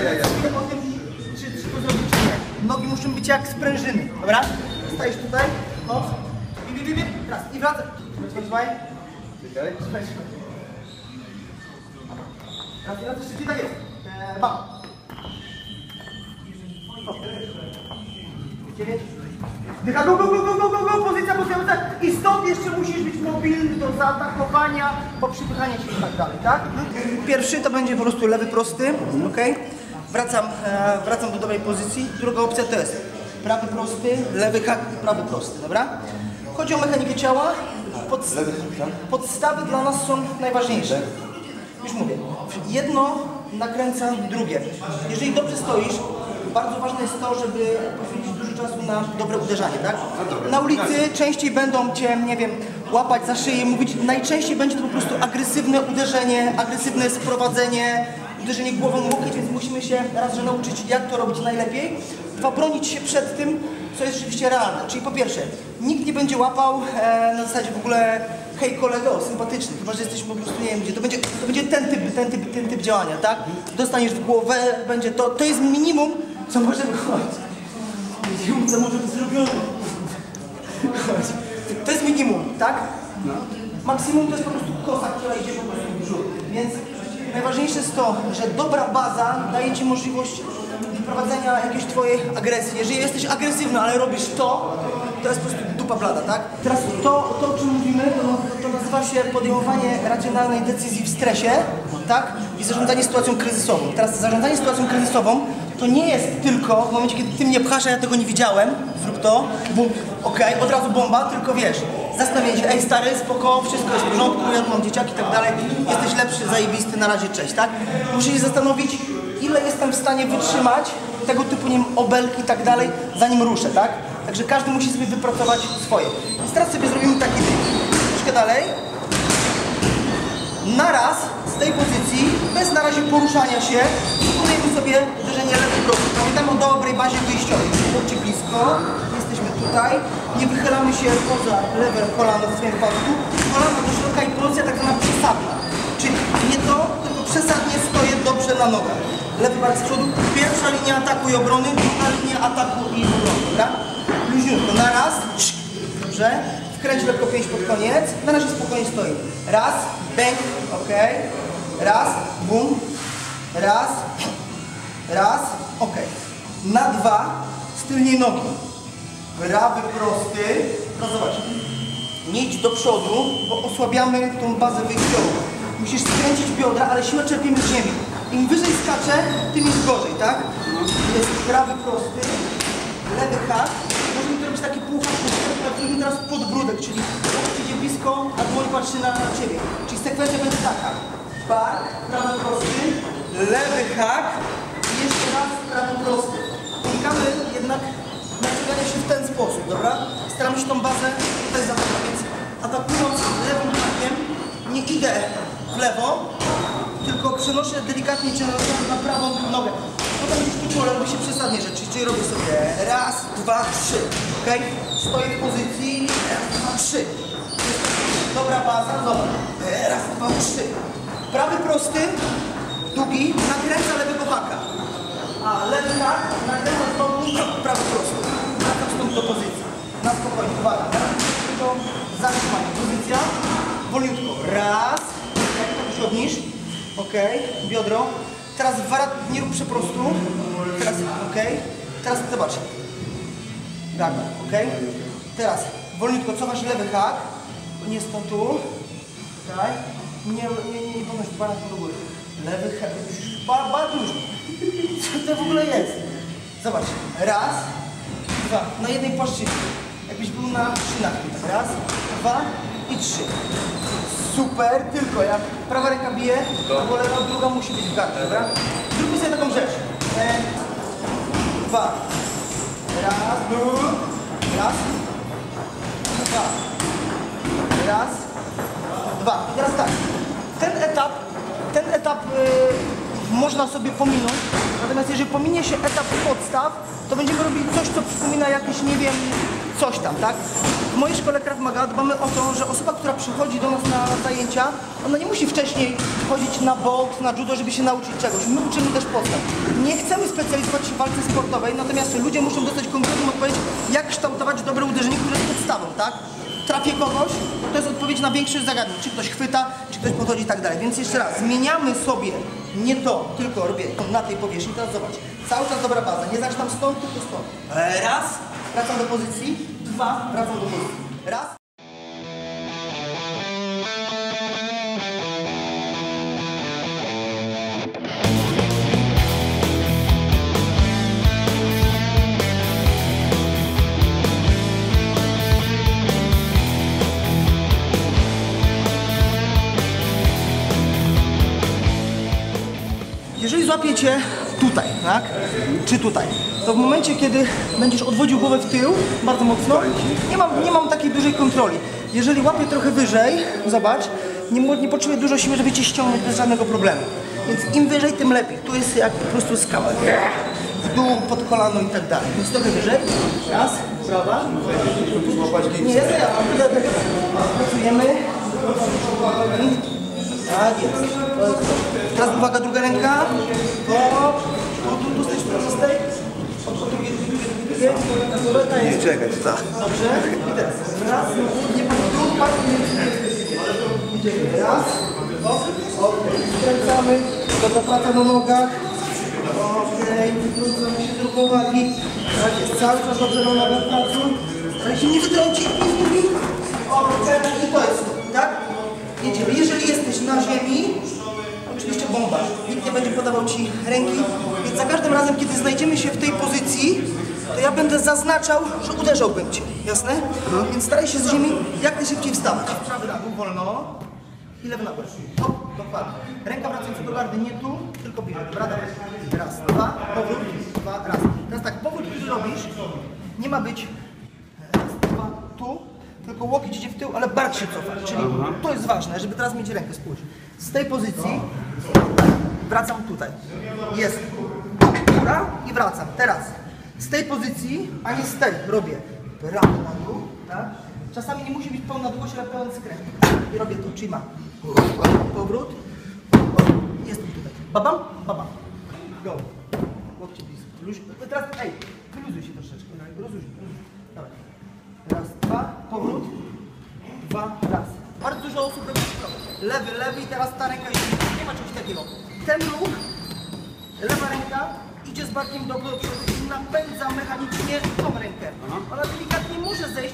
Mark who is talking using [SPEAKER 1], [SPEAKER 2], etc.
[SPEAKER 1] o tym, czy to zrobić, czy nie. Nogi muszą być jak sprężyny, dobra? Stajesz tutaj, noc, raz i wracaj. Trzymaj. Raz i raz, jeszcze tak jest. Bam. 9. Dycha, go, pozycja. I stąd jeszcze musisz być mobilny do zaatakowania, po przypychania się i tak dalej, tak? Pierwszy to będzie po prostu lewy prosty, ok? Wracam do dobrej pozycji. Druga opcja to jest prawy prosty, lewy hak, prawy prosty, dobra? Chodzi o mechanikę ciała. Podstawy dla nas są najważniejsze. Już mówię, jedno nakręca drugie. Jeżeli dobrze stoisz, bardzo ważne jest to, żeby poświęcić dużo czasu na dobre uderzanie, tak? Na ulicy częściej będą cię, nie wiem, łapać za szyję, mówić, najczęściej będzie to po prostu agresywne uderzenie, agresywne sprowadzenie, uderzenie głową w łokieć, więc musimy się raz, że nauczyć, jak to robić najlepiej. Dwa, bronić się przed tym, co jest rzeczywiście realne. Czyli po pierwsze, nikt nie będzie łapał na zasadzie w ogóle hej kolego, sympatyczny, chyba że jesteśmy po prostu, nie wiem gdzie, to będzie ten typ działania, tak? Dostaniesz w głowę, będzie to jest minimum, co może wychodzić. Minimum, co może być zrobione. To jest minimum, tak? Maksimum to jest po prostu kosa, która idzie po prostu w brzuch. Więc najważniejsze jest to, że dobra baza daje ci możliwość wprowadzenia jakiejś twojej agresji. Jeżeli jesteś agresywny, ale robisz to jest po prostu dupa blada, tak? Teraz to o czym mówimy, to nazywa się podejmowanie racjonalnej decyzji w stresie, tak? I zarządzanie sytuacją kryzysową. Teraz zarządzanie sytuacją kryzysową to nie jest tylko w momencie, kiedy ty mnie pchasz, a ja tego nie widziałem, zrób to, bum, okej, od razu bomba, tylko wiesz, zastanowienie się, ej stary, spoko, wszystko jest w porządku, ja tu mam dzieciaki i tak dalej, jesteś lepszy, zajebisty, na razie, cześć, tak? Muszę się zastanowić, ile jestem w stanie wytrzymać tego typu, nie wiem, obelgi i tak dalej, zanim ruszę, tak? Także każdy musi sobie wypracować swoje. Więc teraz sobie zrobimy taki trik. Troszkę dalej. Naraz z tej pozycji, bez na razie poruszania się, wykonujemy sobie uderzenie lewy prosty. Pamiętamy o dobrej bazie wyjściowej. Bądźcie blisko, jesteśmy tutaj, nie wychylamy się poza lewe kolano w swoim wypadku. Kolano do środka i pozycja tak zwana przesadna. Czyli nie to, tylko przesadnie stoję dobrze na nogach. Lewy bark z przodu, pierwsza linia ataku i obrony, druga linia ataku i obrony, dobra? Luźniutko, na raz, dobrze, wkręć lekko pięść pod koniec, na razie spokojnie stoi. Raz, bang, ok, raz, bum, raz, ok. Na dwa, z tylnej nogi, prawy prosty, no zobacz, nie idź do przodu, bo osłabiamy tą bazę wyjściową. Musisz skręcić biodra, ale siłę czerpiemy z ziemi. Im wyżej skaczę, tym jest gorzej, tak? Jest prawy prosty, lewy hak. Możemy to robić taki półhak, zrobimy teraz podbródek, czyli łokieć idzie blisko, a dłoń patrzy na ciebie. Czyli sekwencja będzie taka. Bark, prawy prosty, lewy hak i jeszcze raz prawy prosty. Unikamy jednak naciągania się w ten sposób, dobra? Staramy się tą bazę tutaj zachować, więc atakując lewym hakiem nie idę w lewo, tylko przenoszę delikatnie ciężar na prawą nogę. Potem już tu pole robi się przesadnie rzeczy, czyli robię sobie raz, dwa, trzy, ok? Stoję w pozycji, raz, dwa, trzy. Dobra baza, dobra. Raz, dwa, trzy. Prawy prosty, długi, nakręca lewego haka. A lewy hak nakręca znowu prawy prosty. Wracam stąd do pozycji. Na spokojnie, uwaga. To zatrzymanie. Pozycja, wolniutko. Raz, jak to przychodnisz. Ok, biodro. Teraz nie rób przeprostu. Teraz, ok. Teraz zobacz. Garda, ok. Teraz wolniutko cofasz lewy hak. Nie stąd tu. Tak. Nie podnoś balansu do góry. Lewy hak. Bardzo już. Co to w ogóle jest? Zobacz. Raz, dwa. Na jednej płaszczyźnie. Jakbyś był na szynach. Raz, dwa i trzy. Super, tylko jak prawa ręka bije, to lewa, druga musi być w gardle, dobra? Zróbmy sobie taką rzecz. Dwa. Raz, raz, dwa. Raz, dwa. I teraz tak. Ten etap można sobie pominąć, natomiast jeżeli pominie się etap podstaw, to będziemy robili coś, co przypomina jakieś, nie wiem, coś tam, tak? W mojej szkole Krav Maga dbamy o to, że osoba, która przychodzi do nas na zajęcia, ona nie musi wcześniej chodzić na boks, na judo, żeby się nauczyć czegoś. My uczymy też podstaw. Nie chcemy specjalizować się w walce sportowej, natomiast ludzie muszą dostać konkretną odpowiedź, jak kształtować dobre uderzenie, które jest podstawą, tak? Trafię kogoś, to jest odpowiedź na większość zagadnień. Czy ktoś chwyta, czy ktoś podchodzi i tak dalej. Więc jeszcze raz, zmieniamy sobie nie to, tylko robię to na tej powierzchni. Teraz zobacz, cały czas dobra baza. Nie zaczynam stąd, tylko stąd. Raz, wracam do pozycji. Dwa, wracam do pozycji. Raz. Jeżeli złapiecie tutaj, tak? Czy tutaj, to w momencie, kiedy będziesz odwodził głowę w tył, bardzo mocno, nie mam takiej dużej kontroli. Jeżeli łapię trochę wyżej, zobacz, nie potrzebuję dużo siły, żeby cię ściągnąć bez żadnego problemu. Więc im wyżej, tym lepiej. Tu jest jak po prostu skała. W dół, pod kolano i tak dalej. Więc trochę wyżej. Raz, prawa. Nie, ja. Pracujemy. Tak jest. Teraz uwaga, druga ręka. Tu stej. Drugie.
[SPEAKER 2] Nie czekać, tak.
[SPEAKER 1] Dobrze. I teraz. Raz. Nie idziemy. Raz. Skręcamy. Dobra praca na nogach. Okej. Wrócamy się z drugą wagi. Tak jest. Cały czas dobrze na nogach pracuj. Ale się nie wytrąci. I to jest to, tak? Jedziemy. Jeżeli jesteś na ziemi, oczywiście bomba. Nikt nie będzie podawał ci ręki, więc za każdym razem, kiedy znajdziemy się w tej pozycji, to ja będę zaznaczał, że uderzałbym cię. Jasne? Więc staraj się z ziemi jak najszybciej wstawać. Prawy na dół, wolno. I lewy na górę. O, dokładnie. Ręka wracająca do gardy nie tu, tylko bliżej. Dobra, dawaj. Raz, dwa, powrót, dwa, raz. Teraz tak, powrót, który robisz, nie ma być raz, dwa, tu. Tylko łokieć idzie w tył, ale bark się cofa. Czyli to jest ważne, żeby teraz mieć rękę, spójrz. Z tej pozycji wracam tutaj. Jest góra i wracam. Teraz z tej pozycji, a nie z tej robię prawo na dół, tak? Czasami nie musi być pełna długość, ale pełen skręt. I robię to, czyli mam powrót, jestem tutaj. Babam, babam. Go. Łokcie blisko. Teraz, wyluzuj się troszeczkę. Rozluźnij. Dawaj. Raz, dwa, powrót, dwa, raz. Bardzo dużo osób robi lewy i teraz ta ręka idzie. Nie ma czegoś takiego. Ten ruch, lewa ręka idzie z barkiem do przodu i napędza mechanicznie tą rękę. Ona delikatnie może zejść,